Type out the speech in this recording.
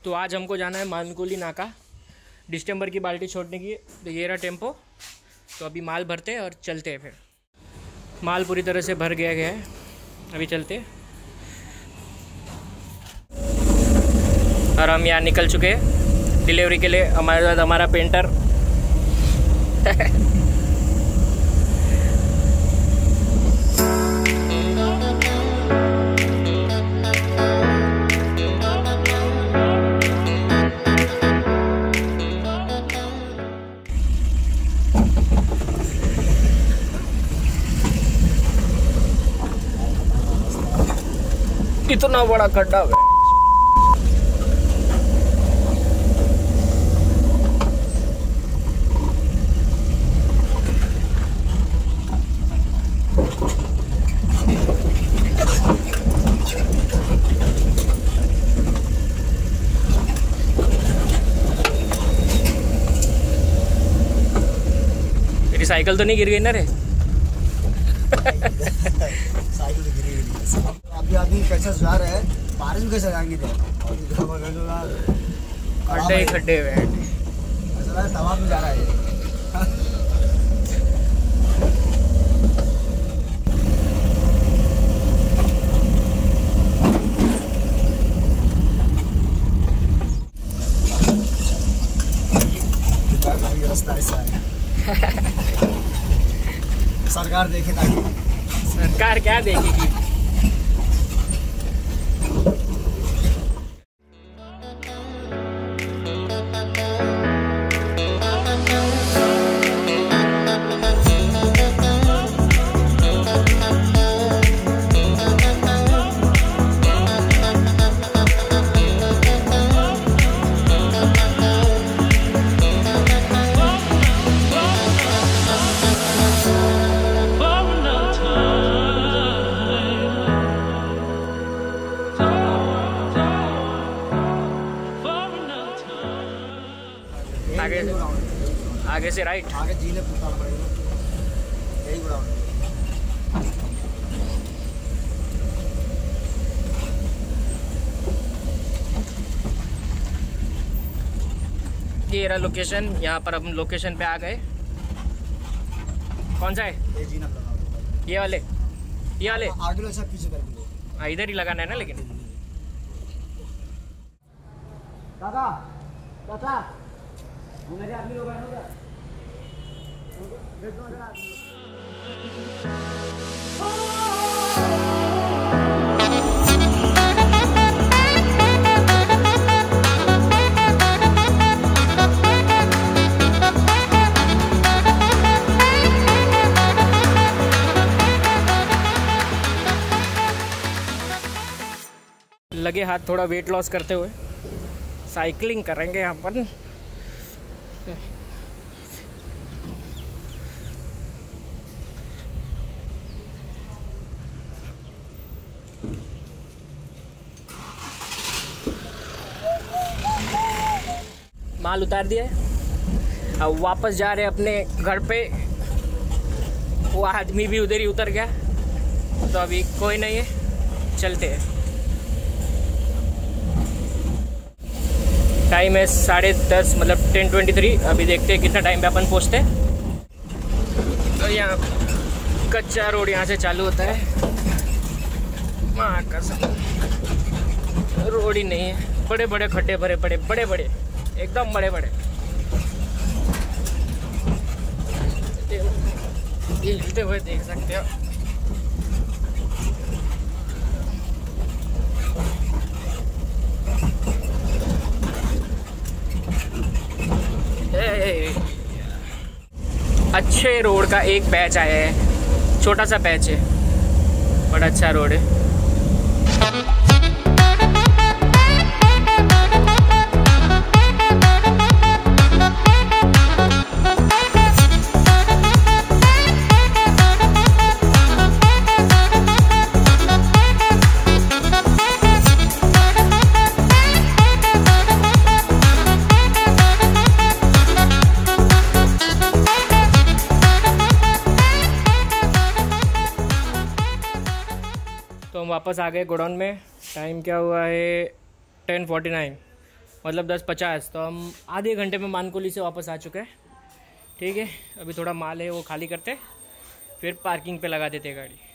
तो आज हमको जाना है मानकुली नाका डिस्टेंबर की बाल्टी छोड़ने की। तो ये रहा टेम्पो। तो अभी माल भरते हैं और चलते हैं। फिर माल पूरी तरह से भर गया है, अभी चलते हैं। और हम यहाँ निकल चुके हैं डिलीवरी के लिए। हमारे साथ हमारा पेंटर इतना बड़ा खड्डा है। तेरी साइकिल तो नहीं गिर गई ना रे? साइकिल गिरी हुई है। अभी आदमी कैसे जा रहे हैं, बारिश में कैसे जाएंगे? खड्डे ही खड्डे हुए हैं। ऐसा तवा में जा रहा है। रास्ता ऐसा है। सरकार देखे ताकि। सरकार क्या देखेगी? आगे से राइट, आगे जीने पूछना पड़ेगा। यही ग्राउंड ये रहा लोकेशन। यहाँ पर हम लोकेशन पे आ गए। कौन सा है? ये जीना लगाओ। ये वाले आगे ऐसा पीछे कर दो। हाँ, इधर ही लगाना है ना। लेकिन दादा दादा मेरे आदमी लोग आए हैं। लगे हाथ थोड़ा वेट लॉस करते हुए साइकिलिंग करेंगे यहाँ पर। माल उतार दिया है, अब वापस जा रहे अपने घर पे। वो आदमी भी उधर ही उतर गया, तो अभी कोई नहीं है, चलते हैं। टाइम है 10:30, मतलब 10:23। अभी देखते हैं कितना टाइम पे अपन पहुँचते हैं। तो यहाँ कच्चा रोड यहाँ से चालू होता है। माँ कसम रोड ही नहीं है, बड़े बड़े खड्डे भरे पड़े, बड़े बड़े, एकदम बड़े बड़े। हिलते हुए देख सकते हो। अच्छे रोड का एक पैच आया है, छोटा सा पैच है, बड़ा अच्छा रोड है। तो हम वापस आ गए गोडाउन में। टाइम क्या हुआ है 10:49। मतलब 10:50। तो हम आधे घंटे में मानकोली से वापस आ चुके हैं। ठीक है, अभी थोड़ा माल है वो खाली करते, फिर पार्किंग पे लगा देते गाड़ी।